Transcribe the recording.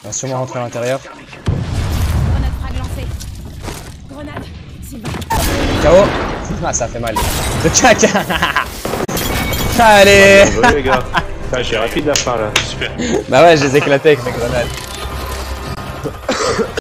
On va sûrement rentrer à l'intérieur. Grenade frag lancée. Grenade, Sylvain. KO. Ah, ça fait mal. Le caca. Allez. Ouais, les gars. Putain, j'ai rapide la fin là. Super. Bah ouais, je les ai éclatés avec mes grenades.